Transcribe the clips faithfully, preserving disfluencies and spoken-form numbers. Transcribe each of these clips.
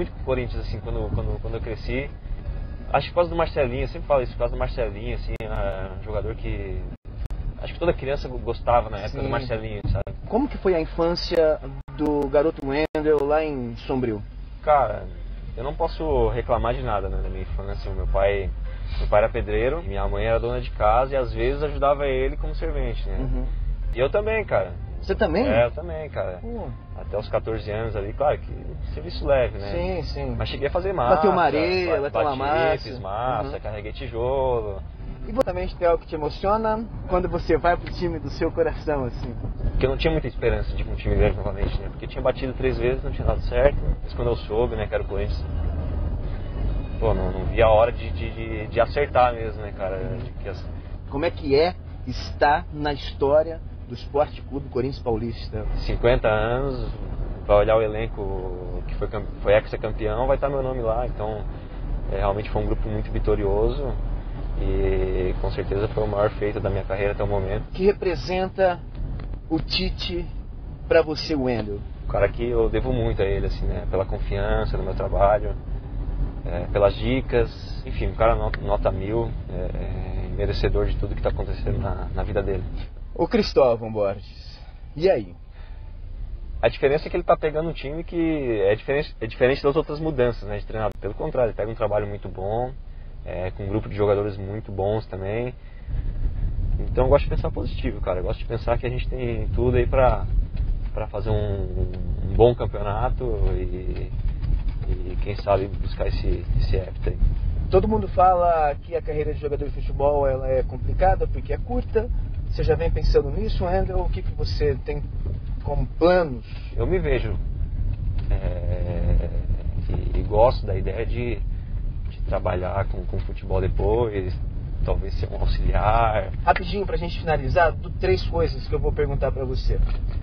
muito com o Corinthians, assim, quando, quando, quando eu cresci. Acho que por causa do Marcelinho, eu sempre falo isso, por causa do Marcelinho, assim, é um jogador que... Acho que toda criança gostava na época Sim. do Marcelinho, sabe? Como que foi a infância do garoto Wendel lá em Sombrio? Cara, eu não posso reclamar de nada, né, da minha infância. Meu pai, meu pai era pedreiro, minha mãe era dona de casa e às vezes ajudava ele como servente, né? Uhum. E eu também, cara. Você também? É, eu também, cara. Uh. Até os quatorze anos ali, claro que serviço leve, né? Sim, sim. Mas cheguei a fazer massa. Bateu uma areia, bateu uma massa. Fiz massa, uhum. carreguei tijolo. E você também tem algo que te emociona quando você vai pro time do seu coração, assim? Porque eu não tinha muita esperança de ir pra um time grande novamente, né? Porque eu tinha batido três vezes, não tinha dado certo. Mas quando eu soube, né, que era o Corinthians, pô, não, não vi a hora de, de, de acertar mesmo, né, cara? De que as... Como é que é estar na história do Esporte Clube Corinthians Paulista? cinquenta anos, vai olhar o elenco que foi, foi ex-campeão, vai estar meu nome lá. Então, é, realmente foi um grupo muito vitorioso e com certeza foi o maior feito da minha carreira até o momento. O que representa o Tite para você, Wendel? O cara que eu devo muito a ele, assim, né? Pela confiança no meu trabalho, é, pelas dicas, enfim, um cara nota, nota mil, é, merecedor de tudo que está acontecendo na, na vida dele. O Cristóvão Borges, e aí? A diferença é que ele está pegando um time que é diferente, é diferente das outras mudanças, né, de treinador. Pelo contrário, ele pega um trabalho muito bom, é, com um grupo de jogadores muito bons também. Então eu gosto de pensar positivo, cara. Eu gosto de pensar que a gente tem tudo aí para para fazer um, um bom campeonato e, e quem sabe buscar esse, esse hepta aí. Todo mundo fala que a carreira de jogador de futebol ela é complicada porque é curta. Você já vem pensando nisso, Wendel? O que, que você tem como planos? Eu me vejo é, e, e gosto da ideia de, de trabalhar com, com futebol depois, talvez ser um auxiliar. Rapidinho, pra gente finalizar, do, três coisas que eu vou perguntar pra você.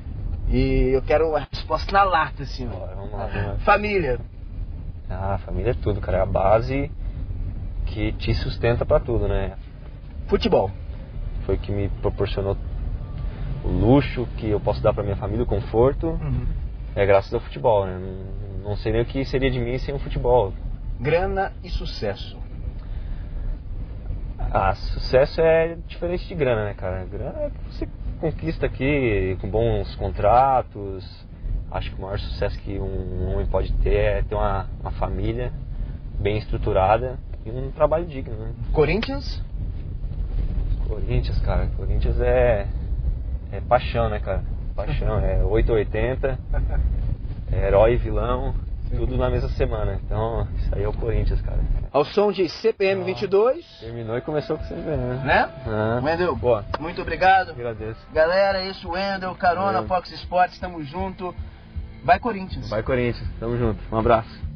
E eu quero a resposta na lata, assim. Bora, vamos lá, vamos lá. Família. Ah, família é tudo, cara. É a base que te sustenta pra tudo, né? Futebol. Foi o que me proporcionou o luxo que eu posso dar pra minha família, o conforto. Uhum. É graças ao futebol, né? Não, não sei nem o que seria de mim sem o futebol. Grana e sucesso. Ah, sucesso é diferente de grana, né, cara? Grana é que você conquista aqui com bons contratos. Acho que o maior sucesso que um homem pode ter é ter uma, uma família bem estruturada e um trabalho digno, né? Corinthians? Corinthians, cara. Corinthians é, é paixão, né, cara? Paixão, é oito ou oitenta, é herói e vilão, Sim. tudo na mesma semana. Então, isso aí é o Corinthians, cara. Ao som de C P M vinte e dois. Terminou e começou com C P M, né? Né? Ah. Wendel, boa. Muito obrigado. Agradeço. Galera, esse é o Wendel, Carona, Fox Sports, tamo junto. Vai Corinthians. Vai Corinthians, tamo junto. Um abraço.